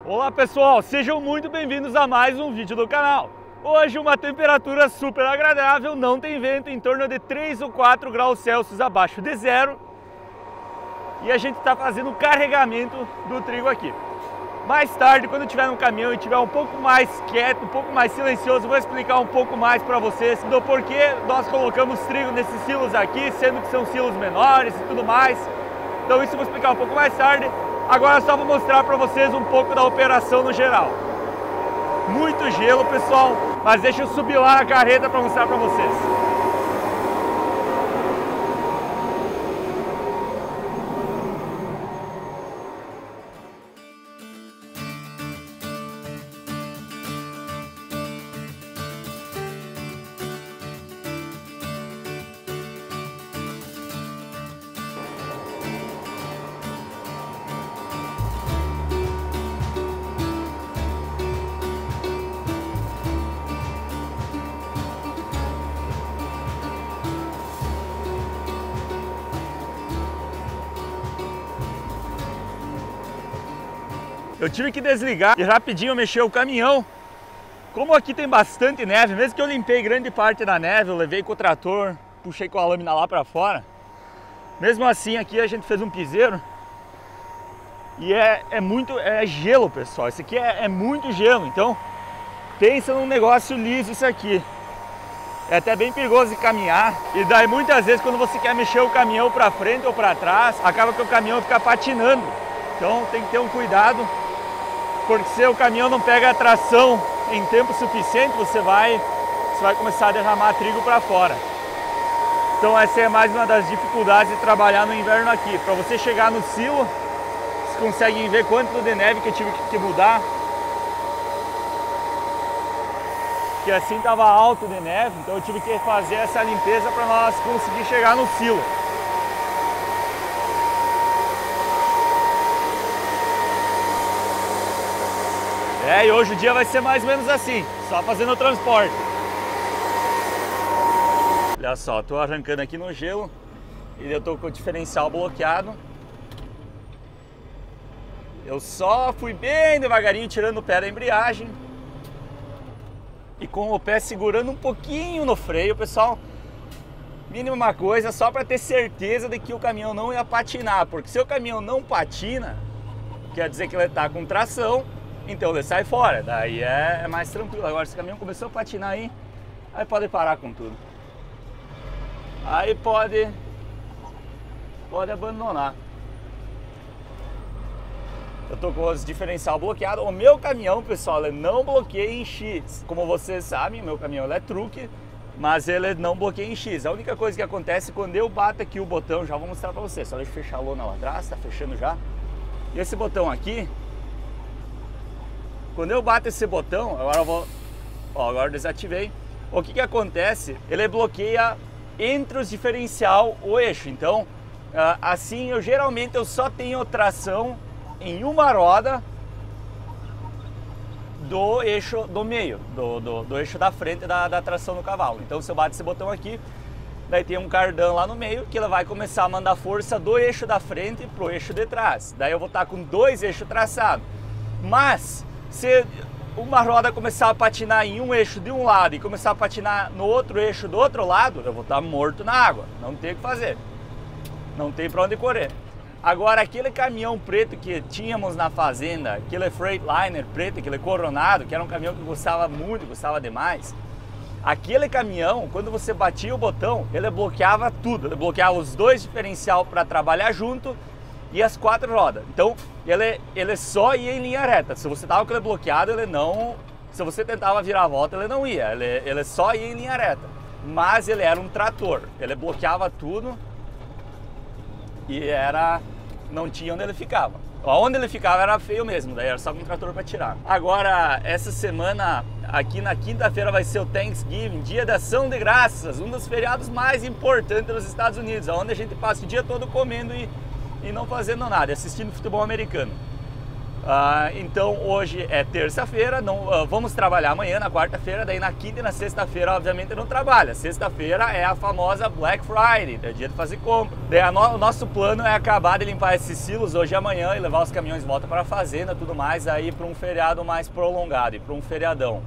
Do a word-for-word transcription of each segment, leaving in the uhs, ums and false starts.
Olá pessoal, sejam muito bem-vindos a mais um vídeo do canal. Hoje uma temperatura super agradável, não tem vento, em torno de três ou quatro graus Celsius abaixo de zero. E a gente está fazendo o carregamento do trigo aqui. Mais tarde, quando estiver no caminhão e estiver um pouco mais quieto, um pouco mais silencioso, vou explicar um pouco mais para vocês do porquê nós colocamos trigo nesses silos aqui, sendo que são silos menores e tudo mais. Então isso eu vou explicar um pouco mais tarde. Agora só vou mostrar para vocês um pouco da operação no geral. Muito gelo, pessoal, mas deixa eu subir lá na carreta para mostrar para vocês. Eu tive que desligar e rapidinho mexer o caminhão. Como aqui tem bastante neve, mesmo que eu limpei grande parte da neve, eu levei com o trator, puxei com a lâmina lá pra fora. Mesmo assim aqui a gente fez um piseiro. E é, é muito, é gelo, pessoal. Isso aqui é, é muito gelo, então pensa num negócio liso isso aqui. É até bem perigoso de caminhar. E daí muitas vezes quando você quer mexer o caminhão pra frente ou pra trás, acaba que o caminhão fica patinando. Então tem que ter um cuidado, porque se o caminhão não pega a tração em tempo suficiente, você vai, você vai começar a derramar trigo para fora. Então essa é mais uma das dificuldades de trabalhar no inverno aqui. Para você chegar no silo, vocês conseguem ver quanto de neve que eu tive que mudar. Que assim estava alto de neve, então eu tive que fazer essa limpeza para nós conseguir chegar no silo. É, e hoje o dia vai ser mais ou menos assim, só fazendo o transporte. Olha só, tô arrancando aqui no gelo e eu tô com o diferencial bloqueado. Eu só fui bem devagarinho tirando o pé da embreagem e com o pé segurando um pouquinho no freio, pessoal. Mínima coisa, só para ter certeza de que o caminhão não ia patinar, porque se o caminhão não patina, quer dizer que ele tá com tração. Então ele sai fora, daí é, é mais tranquilo. Agora se o caminhão começou a patinar aí, aí pode parar com tudo. Aí pode, pode abandonar. Eu tô com os diferencial bloqueado. O meu caminhão, pessoal, ele não bloqueia em X. Como vocês sabem, meu caminhão ele é truque, mas ele não bloqueia em X. A única coisa que acontece quando eu bato aqui o botão, já vou mostrar pra vocês. Só deixa eu fechar a lona lá atrás, tá fechando já. E esse botão aqui, quando eu bato esse botão, agora eu vou, ó, agora eu desativei. O que que acontece? Ele bloqueia entre os diferencial o eixo. Então, assim, eu geralmente eu só tenho tração em uma roda do eixo do meio, do, do, do eixo da frente da, da tração do cavalo. Então, se eu bato esse botão aqui, daí tem um cardan lá no meio que ele vai começar a mandar força do eixo da frente pro eixo de trás. Daí eu vou estar com dois eixos traçados. Mas se uma roda começar a patinar em um eixo de um lado e começar a patinar no outro eixo do outro lado, eu vou estar morto na água, não tem o que fazer, não tem para onde correr. Agora aquele caminhão preto que tínhamos na fazenda, aquele Freightliner preto, aquele Coronado, que era um caminhão que gostava muito, gostava demais, aquele caminhão, quando você batia o botão, ele bloqueava tudo, ele bloqueava os dois diferencial para trabalhar junto e as quatro rodas. Então ele, ele só ia em linha reta. Se você tava com ele bloqueado, ele não, se você tentava virar a volta, ele não ia, ele, ele só ia em linha reta. Mas ele era um trator, ele bloqueava tudo e era, não tinha onde ele ficava. Onde ele ficava era feio mesmo, daí era só com um trator para tirar. Agora essa semana aqui na quinta-feira vai ser o Thanksgiving, Dia da Ação de Graças, um dos feriados mais importantes dos Estados Unidos, onde a gente passa o dia todo comendo e e não fazendo nada, assistindo futebol americano. Uh, então hoje é terça-feira, não uh, vamos trabalhar amanhã na quarta-feira, daí na quinta e na sexta-feira obviamente não trabalha. Sexta-feira é a famosa Black Friday, é dia de fazer compra. Daí no, o nosso plano é acabar de limpar esses silos hoje e amanhã e levar os caminhões de volta para a fazenda, tudo mais, aí para um feriado mais prolongado e para um feriadão,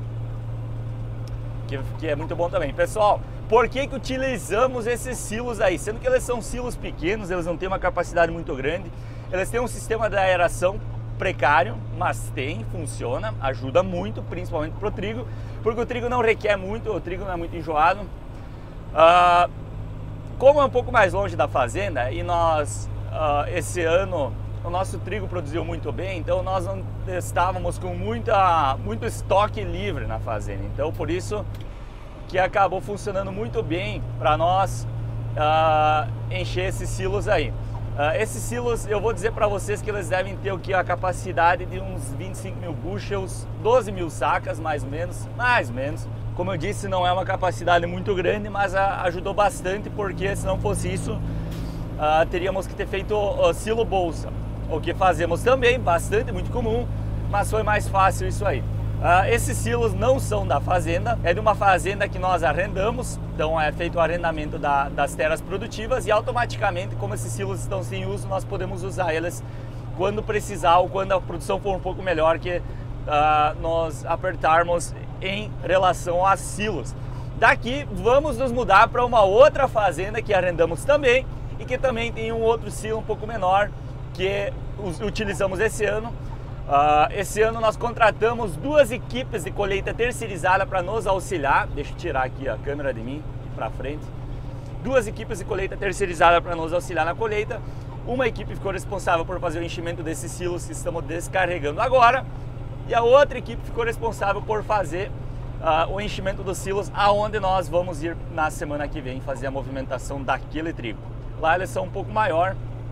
que, que é muito bom também. Pessoal, por que que utilizamos esses silos aí? Sendo que eles são silos pequenos, eles não têm uma capacidade muito grande, eles têm um sistema de aeração precário, mas tem, funciona, ajuda muito, principalmente para o trigo, porque o trigo não requer muito, o trigo não é muito enjoado. Uh, como é um pouco mais longe da fazenda e nós, uh, esse ano, o nosso trigo produziu muito bem, então nós não estávamos com muita, muito estoque livre na fazenda, então por isso que acabou funcionando muito bem para nós uh, encher esses silos aí. Uh, esses silos, eu vou dizer para vocês que eles devem ter o que? A capacidade de uns vinte e cinco mil bushels, doze mil sacas mais ou menos, mais ou menos. Como eu disse, não é uma capacidade muito grande, mas uh, ajudou bastante, porque se não fosse isso, uh, teríamos que ter feito uh, silo bolsa. O que fazemos também, bastante, muito comum, mas foi mais fácil isso aí. Uh, esses silos não são da fazenda, é de uma fazenda que nós arrendamos, então é feito o arrendamento da, das terras produtivas e automaticamente, como esses silos estão sem uso, nós podemos usar eles quando precisar ou quando a produção for um pouco melhor que uh, nós apertarmos em relação a silos. Daqui vamos nos mudar para uma outra fazenda que arrendamos também e que também tem um outro silo um pouco menor que utilizamos esse ano. Uh, esse ano nós contratamos duas equipes de colheita terceirizada para nos auxiliar. Deixa eu tirar aqui a câmera de mim para frente. Duas equipes de colheita terceirizada para nos auxiliar na colheita. Uma equipe ficou responsável por fazer o enchimento desses silos que estamos descarregando agora, e a outra equipe ficou responsável por fazer uh, o enchimento dos silos aonde nós vamos ir na semana que vem fazer a movimentação daquele trigo. Lá eles são um pouco maior.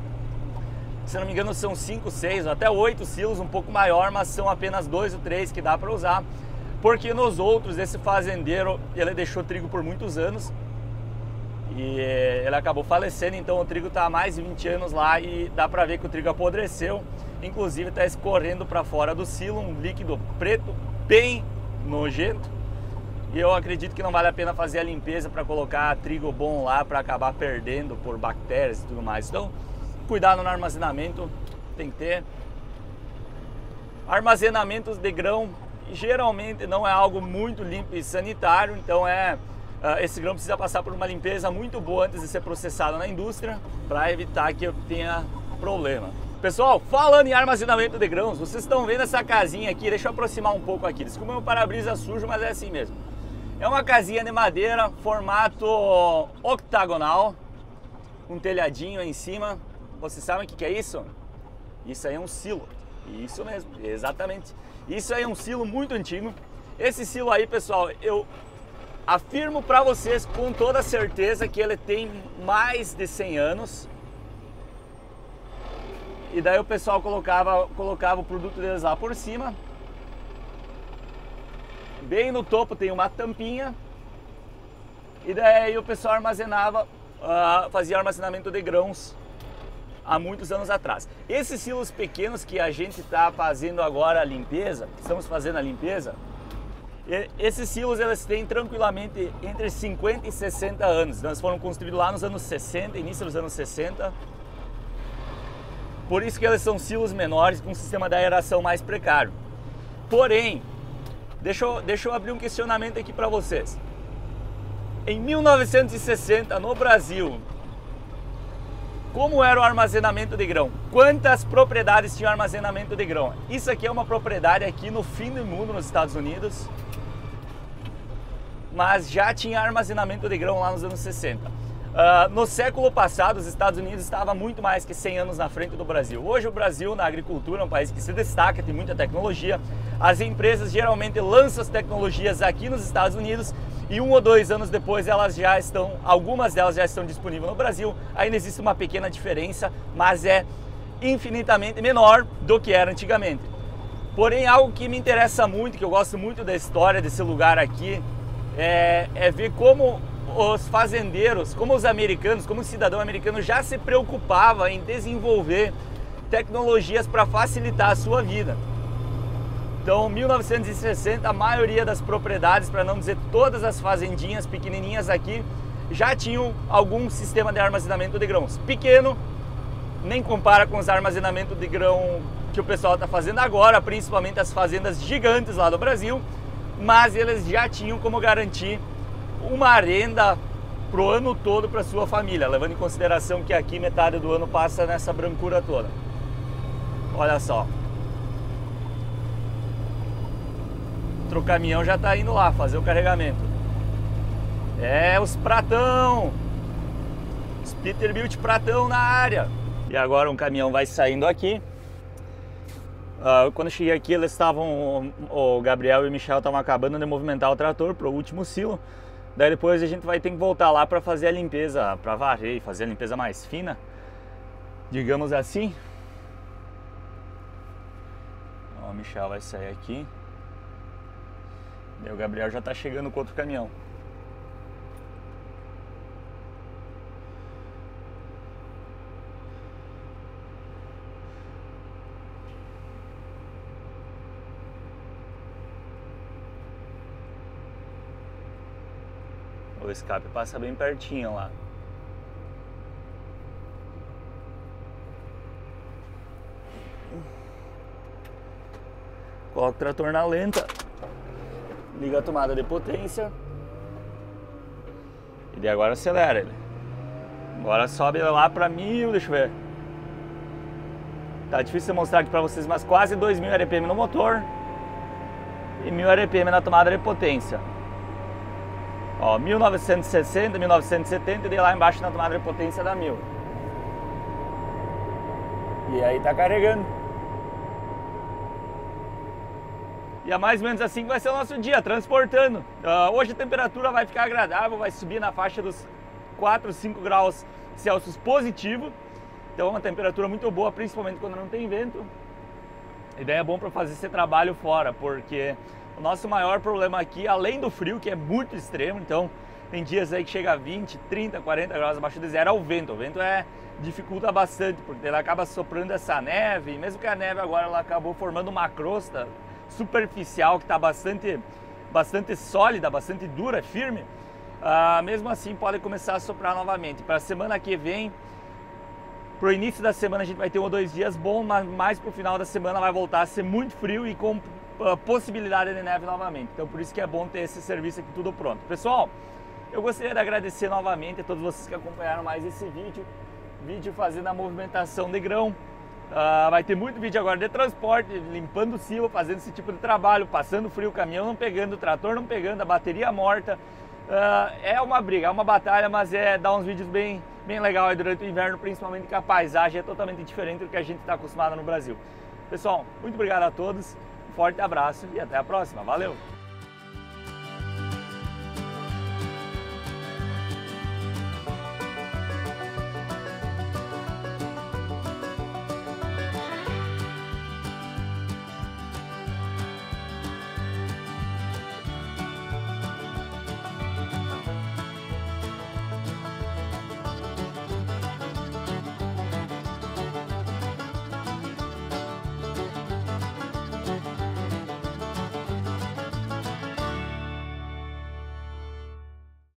Se não me engano são cinco, seis, até oito silos, um pouco maior, mas são apenas dois ou três que dá para usar, porque nos outros esse fazendeiro ele deixou trigo por muitos anos e ele acabou falecendo, então o trigo está há mais de vinte anos lá e dá para ver que o trigo apodreceu, inclusive está escorrendo para fora do silo um líquido preto bem nojento, e eu acredito que não vale a pena fazer a limpeza para colocar trigo bom lá para acabar perdendo por bactérias e tudo mais. Então cuidado no armazenamento, tem que ter. Armazenamentos de grão geralmente não é algo muito limpo e sanitário, então é, esse grão precisa passar por uma limpeza muito boa antes de ser processado na indústria, para evitar que tenha problema. Pessoal, falando em armazenamento de grãos, vocês estão vendo essa casinha aqui, deixa eu aproximar um pouco aqui, desculpa meu para-brisa sujo, mas é assim mesmo. É uma casinha de madeira, formato octagonal, um telhadinho aí em cima. Vocês sabem o que é isso? Isso aí é um silo. Isso mesmo, exatamente. Isso aí é um silo muito antigo. Esse silo aí, pessoal, eu afirmo para vocês com toda certeza que ele tem mais de cem anos. E daí o pessoal colocava, colocava o produto deles lá por cima. Bem no topo tem uma tampinha. E daí o pessoal armazenava, uh, fazia armazenamento de grãos há muitos anos atrás. Esses silos pequenos que a gente está fazendo agora a limpeza, estamos fazendo a limpeza, esses silos eles têm tranquilamente entre cinquenta e sessenta anos. Eles foram construídos lá nos anos sessenta, início dos anos sessenta. Por isso que eles são silos menores com um sistema de aeração mais precário. Porém, deixa eu, deixa eu abrir um questionamento aqui para vocês. Em mil novecentos e sessenta, no Brasil, como era o armazenamento de grão? Quantas propriedades tinham armazenamento de grão? Isso aqui é uma propriedade aqui no fim do mundo, nos Estados Unidos, mas já tinha armazenamento de grão lá nos anos sessenta. Uh, no século passado, os Estados Unidos estavam muito mais que cem anos na frente do Brasil. Hoje o Brasil, na agricultura, é um país que se destaca, tem muita tecnologia. As empresas geralmente lançam as tecnologias aqui nos Estados Unidos e um ou dois anos depois elas já estão, algumas delas já estão disponíveis no Brasil. Ainda existe uma pequena diferença, mas é infinitamente menor do que era antigamente. Porém, algo que me interessa muito, que eu gosto muito da história desse lugar aqui, é, é ver como os fazendeiros, como os americanos, como o cidadão americano já se preocupava em desenvolver tecnologias para facilitar a sua vida. Então, em mil novecentos e sessenta, a maioria das propriedades, para não dizer todas as fazendinhas pequenininhas aqui, já tinham algum sistema de armazenamento de grãos. Pequeno, nem compara com os armazenamentos de grão que o pessoal está fazendo agora, principalmente as fazendas gigantes lá do Brasil, mas eles já tinham como garantir uma renda pro ano todo para sua família, levando em consideração que aqui metade do ano passa nessa brancura toda. Olha só. Outro caminhão já está indo lá fazer o carregamento. É, os pratão. Os Peterbilt pratão na área. E agora um caminhão vai saindo aqui. Uh, quando eu cheguei aqui, eles estavam, o Gabriel e o Michel estavam acabando de movimentar o trator para o último silo. Daí depois a gente vai ter que voltar lá para fazer a limpeza, para varrer e fazer a limpeza mais fina, digamos assim. Ó, o Michel vai sair aqui. Daí o Gabriel já está chegando com outro caminhão. O escape passa bem pertinho lá. Coloca o trator na lenta. Liga a tomada de potência. E daí agora acelera ele. Agora sobe lá para mil, deixa eu ver. Tá difícil de mostrar aqui para vocês, mas quase dois mil R P M no motor. E mil R P M na tomada de potência. Ó, mil novecentos e sessenta, mil novecentos e setenta e daí lá embaixo na tomada de potência dá mil. E aí tá carregando. E é mais ou menos assim que vai ser o nosso dia, transportando. Uh, hoje a temperatura vai ficar agradável, vai subir na faixa dos quatro, cinco graus Celsius positivo. Então é uma temperatura muito boa, principalmente quando não tem vento. E daí é bom para fazer esse trabalho fora, porque o nosso maior problema aqui, além do frio, que é muito extremo, então tem dias aí que chega a vinte, trinta, quarenta graus abaixo de zero, é o vento. O vento é, dificulta bastante, porque ele acaba soprando essa neve, e mesmo que a neve agora ela acabou formando uma crosta superficial que está bastante, bastante sólida, bastante dura, firme, ah, mesmo assim pode começar a soprar novamente. Para a semana que vem, para o início da semana a gente vai ter um ou dois dias bons, mas mais para o final da semana vai voltar a ser muito frio e com possibilidade de neve novamente. Então por isso que é bom ter esse serviço aqui tudo pronto. Pessoal, eu gostaria de agradecer novamente a todos vocês que acompanharam mais esse vídeo, vídeo fazendo a movimentação de grão. Uh, vai ter muito vídeo agora de transporte, limpando o silo, fazendo esse tipo de trabalho, passando frio, o caminhão não pegando, o trator não pegando, a bateria morta. Uh, é uma briga, é uma batalha, mas é dá uns vídeos bem, bem legal aí durante o inverno, principalmente que a paisagem é totalmente diferente do que a gente está acostumado no Brasil. Pessoal, muito obrigado a todos. Um forte abraço e até a próxima. Valeu!